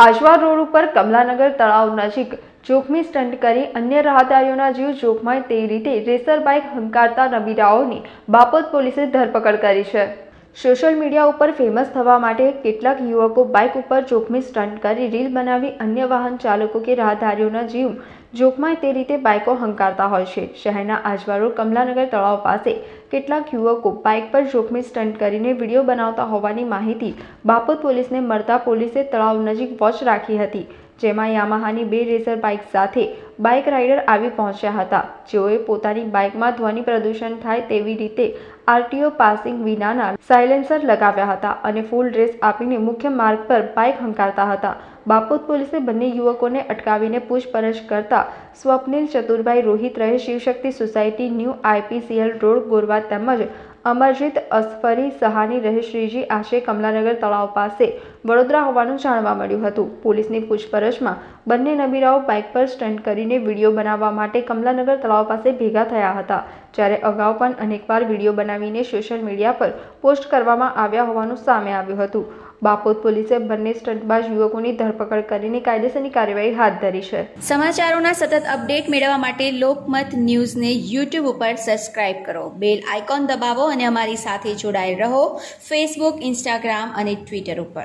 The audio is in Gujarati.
આજવા રોડ ઉપર કમલાનગર તળાવ નજીક જોખમી સ્ટન્ટ કરી અન્ય રાહદારીઓના જીવ જોખમાય તે રીતે રેસર બાઇક હંકારતા નબીરાઓની બાપોદ પોલીસે ધરપકડ કરી છે। સોશિયલ મીડિયા ઉપર ફેમસ થવા માટે કેટલાક યુવકો બાઇક ઉપર જોખમી સ્ટન્ટ કરી રીલ બનાવી અન્ય વાહન ચાલકો કે રાહદારીઓના જીવ જોખમાય તે રીતે બાઇકો હંકારતા હોય છે। શહેરના આજવા રોડ કમલાનગર તળાવ પાસે કેટલાક યુવકો બાઇક પર જોખમી સ્ટન્ટ કરીને વિડીયો બનાવતા હોવાની માહિતી બાપોદ પોલીસને મળતા પોલીસે તળાવ નજીક વોચ રાખી હતી, જેમાં યામાહાની 2 રેસર બાઇક સાથે બાઇક રાઇડર આવી પહોંચ્યા હતા, જેઓએ પોતાની બાઇકમાં ધ્વનિ પ્રદૂષણ થાય તેવી રીતે આરટીઓ પાસિંગ વિનાના સાયલેન્સર લગાવ્યા હતા અને ફૂલ ડ્રેસ આપીને મુખ્ય માર્ગ પર બાઇક હંકારતા હતા। બાપોદ પોલીસે બંને યુવકોને અટકાવીને પૂછપરછ કરતા સ્વપ્નિલ ચતુરભાઈ રોહિત રહે Shivshakti society new IPCL road Gorwa તેમજ અમરજીત અસફરી સહાની રહે શ્રીજી આશરે કમલાનગર તળાવ પાસે વડોદરા હોવાનું જાણવા મળ્યું હતું। પોલીસની પૂછપરછમાં બંને નબીરાઓ બાઇક પર સ્ટન્ટ કરીને વિડીયો બનાવવા માટે કમલાનગર તળાવ પાસે ભેગા થયા હતા, જ્યારે અગાઉ પણ અનેકવાર વિડીયો બનાવીને સોશિયલ મીડિયા પર પોસ્ટ કરવામાં આવ્યા હોવાનું સામે આવ્યું હતું। બાપોદ પોલીસે બંને સ્ટંટબાજ યુવકોની ધરપકડ કરીને કાયદેસરની કાર્યવાહી હાથ ધરી છે। સમાચારોના સતત અપડેટ મેળવવા માટે લોકમત ન્યૂઝને યુટ્યુબ ઉપર સબસ્ક્રાઇબ કરો, બેલ આઇકોન દબાવો અને અમારી સાથે જોડાયેલ રહો ફેસબુક, ઇન્સ્ટાગ્રામ અને ટ્વિટર ઉપર।